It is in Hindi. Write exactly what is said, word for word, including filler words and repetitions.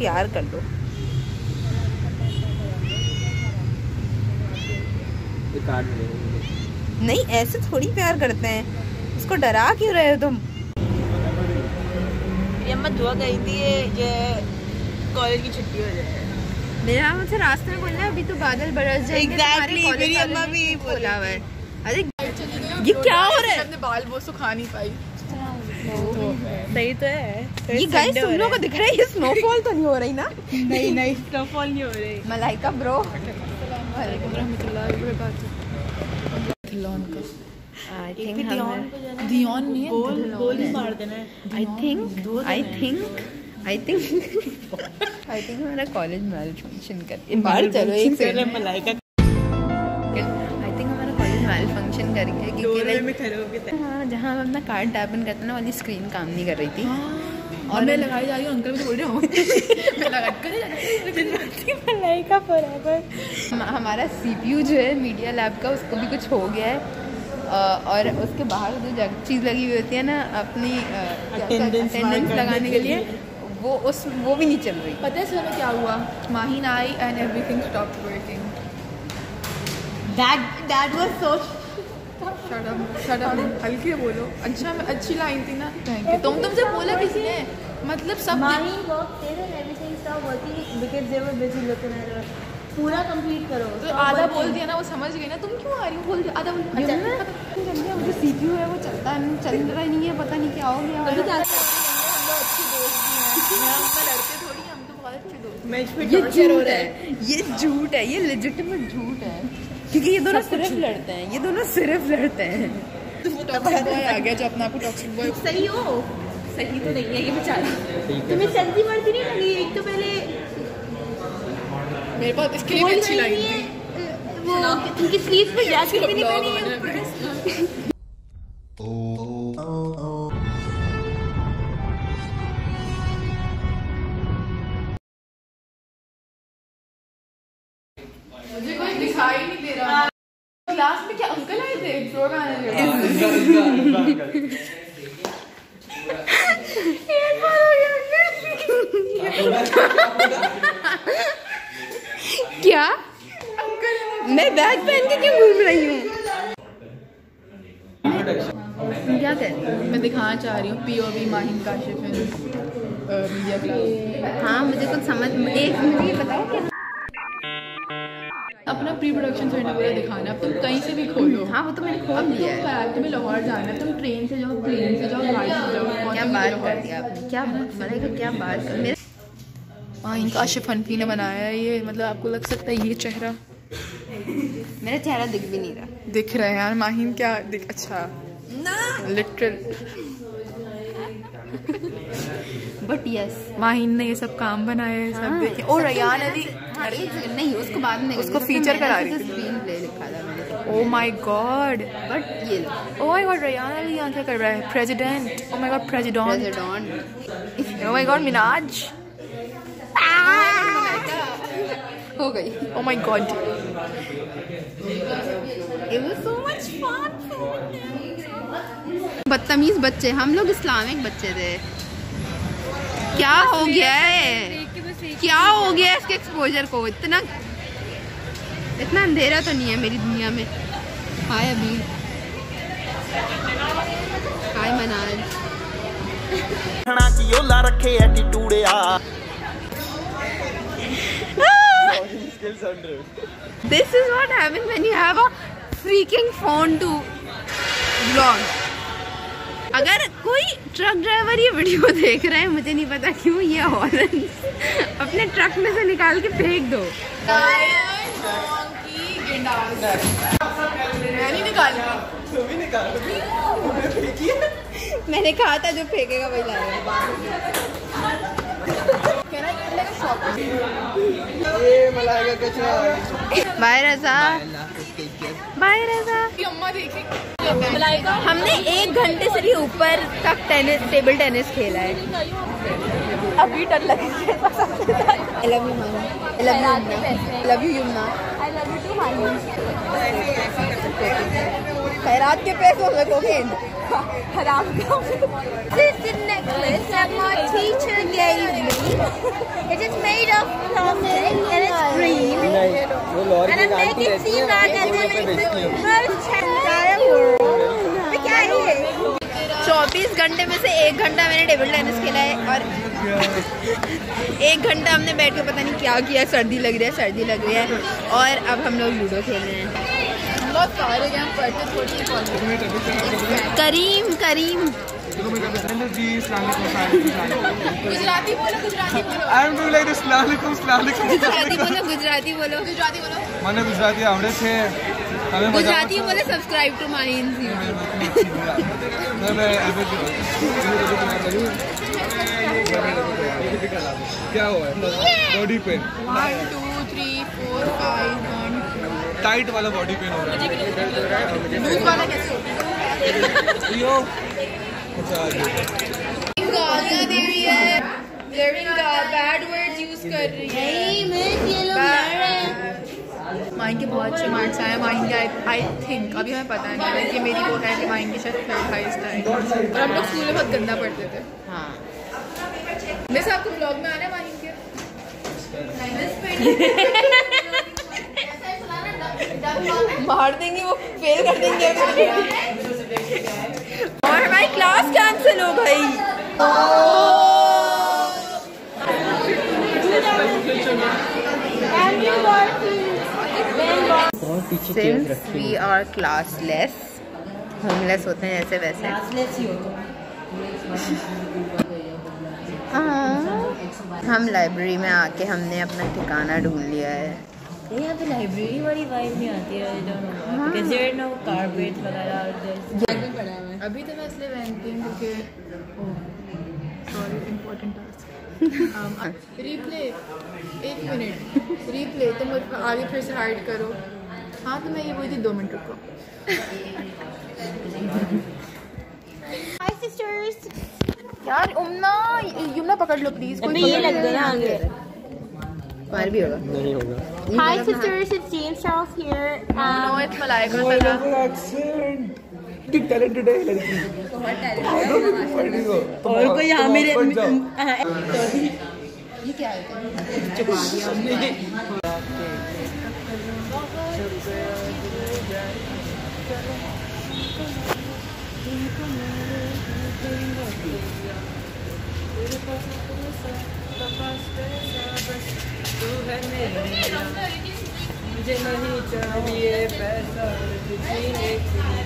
प्यार कर दो। नहीं ऐसे थोड़ी प्यार करते हैं, उसको डरा क्यों रहे हो तुम? मेरी अम्मा दुआ गई थी ये कॉलेज की छुट्टी हो जाए। मेरा मुझसे रास्ते में बोलना अभी तो बादल बरस जाएंगे। एग्जैक्टली मेरी अम्मा भी बोला हुआ है। अरे ये क्या हो रहा है? अपने बाल वो सुखा नहीं पाई। सही तो है। ये गाइस तुम लोगों को दिख रहा है ये स्नोफॉल तो नहीं हो रही ना? नहीं नहीं स्नोफॉल नहीं हो रही। मलाइका ब्रो वालेकुम रहमतुल्लाह व बरकातहू। आई थिंक दियोन नहीं है, गोल गोल ही मार देना है। I think I think I think I think हमारा कॉलेज मेल फंक्शन कर बाहर चलो एक सेकंड मलाइका। आई थिंक हमारा कॉलेज मेल फंक्शन कर गया क्योंकि हाँ जहाँ हम अपना कार्ड टैप इन करते हैं ना वाली स्क्रीन काम नहीं कर रही थी। हाँ, और मैं लगाई जा रही हूँ, अंकल भी बोल रहे हो मैं लगा कर मलाइका बराबर। हमारा सीपीयू जो है मीडिया लैब का उसको भी कुछ हो गया है और उसके बाहर जो चीज़ लगी हुई होती है ना अपनी अटेंडेंस लगाने के लिए वो उस वो भी नहीं चल रही। पता है सर क्या हुआ? Mahin I and everything stopped working. That that was so shut up shut up हल्के बोलो। अच्छा अच्छी लाइन थी ना। Thank you. तुम तुमसे बोला किसी ने? मतलब सब Mahin work there and everything stop working because they were busy looking at पूरा कंप्लीट करो। तो आधा बोल दिया ना, वो समझ गई ना। तुम क्यों आ रही हो? बोल दिया आधा बोल दिया। अच्छा मुझे सीपीयू है वो चलता चल रहा नहीं है, पता नहीं क्या हो गया। अभी अच्छी दोस्त भी हैं, हम लड़के थोड़ी, हम तो बहुत अच्छे दोस्त। मैं इस पे टॉर्चर हो रहा है। ये झूठ है, ये लेजिटिमेट झूठ है क्योंकि ये दोनों सिर्फ लड़ते हैं, ये दोनों सिर्फ लड़ते हैं। टॉक्सिक बॉय आ गया जो अपना आपको टॉक्सिक बॉय। सही हो? सही तो नहीं है ये बेचारा। तुम्हें सर्दी वर्दी नहीं लगी? एक तो पहले मेरे पास इसके लिए अच्छी लाइन थी वो उनकी स्लीव्स पे जैकेट भी नहीं पहनी है। मुझे कोई दिखाई नहीं दे रहा। क्लास में क्या अंकल आए थे? फ्लोर में आने लगे। क्या अंकल मैं बैग पहन के क्यों घूम रही हूँ? क्या कर रही हूँ? मैं दिखाना चाह रही हूँ POV Mahin Kashif media class. हाँ मुझे कुछ समझ एक मुझे ये बताओ कि अपना प्री प्रोडक्शन सेंटर पूरा दिखाना है। तुम कहीं से भी खोलो। हाँ वो तो मैंने खोल दिया है। तुम्हें लाहौर जाना है, तुम ट्रेन से जाओ, प्लेन से जाओ, गाड़ी से जाओ। क्या बात कर दिया आपने? क्या मलाइका क्या बात कर? मेरे माहिन काशिफ हनफी ने बनाया है ये। मतलब आपको लग सकता है ये चेहरा, मेरा चेहरा दिख भी नहीं रहा। दिख रहा है यार माहिन क्या दिख। अच्छा ना लिटरल बट यस माहिन ने ये सब काम बनाया है। सब देखिए। और रयान अली नहीं उसको बाद में उसको फीचर करा रही थी। स्क्रीन प्ले लिखा था मैंने। ओह माय गॉड। बट ये oh my god Ryan Ali यहाँ क्या कर रहा है? President. Oh my god president. Oh my god Minaj हो गई। Oh my god it was so much fun. बदतमीज बच्चे हम लोग, इस्लामिक बच्चे थे। क्या हो गया है? क्या हो गया इसके एक्सपोजर को? इतना इतना अंधेरा तो नहीं है मेरी दुनिया में। हाय अभी हाय मनाज रखे एटीट्यूड आ। This is what happens when you have a freaking phone to vlog. अगर कोई ट्रक ड्राइवर ये वीडियो देख रहा है, मुझे नहीं पता क्यों, ये हॉर्न अपने ट्रक में से निकाल के फेंक दो। मैंने निकाला। मैंने कहा था जो फेंकेगा वही लाएगा। Bye Raza, bye Raza. हमने एक घंटे से भी ऊपर तक टेनिस टेबल टेनिस खेला है। अभी डर लग रहा है। I love you mama, I love you Yamuna, I love you Yamuna, I love you too मामा। खैरात के पैसों से कोकेन हराम का। This is the necklace that my teacher gave me. It is made of plastic and it's green. And I'm making seem like I'm in the most entire world. क्या है ये? चौबीस घंटे में से एक घंटा मैंने टेबल टेनिस खेला है और एक घंटा हमने बैठ के पता नहीं क्या किया। सर्दी लग रही है सर्दी लग रही है और अब हम लोग लूडो खेल रहे हैं। बहुत सारे गेम पढ़ते थोड़ी। करीम करीम गुजराती बोलो गुजराती बोलो। I am doing like this स्लालिकुम स्लालिकुम गुजराती बोलो गुजराती बोलो गुजराती बोलो। મને ગુજરાતી આવડે છે તમે गुजराती बोलो। सब्सक्राइब टू माय इनजी। मैं क्या हुआ है body pain one two three four five one tight वाला बॉडी पेन हो रहा है। लूज वाला कैसे होता है? यो अच्छा गालियां दे रही है। लर्निंग बैड वर्ड्स यूज कर रही है। नहीं मैं ये लोग लड़ रहे हैं। माइन के बहुत अच्छे मार्क्स आए। माइन के आई थिंक अभी हमें पता नहीं है कि मेरी वो है कि माइन के शायद थर्ड हाईएस्ट आए और हम लोग स्कूल में बहुत गंदा पढ़ते थे। हाँ वैसे आपको ब्लॉग में आना है माइन के? मार देंगे वो फेल कर देंगे। और हमारी क्लास कैंसिल हो गई। Since we are classless, homeless होते हैं ऐसे वैसे। हम लाइब्रेरी में आके हमने अपना ठिकाना ढूंढ लिया है। यहाँ पे लाइब्रेरी वाली वाइब नहीं आती है। because there are no carpet वगैरह। अभी तो मैं इसलिए पहनती हूँ क्योंकि सॉरी इम्पोर्टेंट टास्क। रिप्ले एक मिनट रिप्ले तुम आगे फिर से हाइड करो। हाँ तो मैं ये बोली थी दो मिनट रुको। Hi sisters. यार उम्ना युमना पकड़ लो प्लीज। अभी ये लग गया आगे। बाहर भी होगा नहीं होगा। Hi sisters, it's James Charles here. No Um, it's Malaika कि टैलेंटेड है लड़की और कोई यहाँ मेरे ये क्या है? चुपा दिया हमने। मुझे नहीं चाहिए पैसा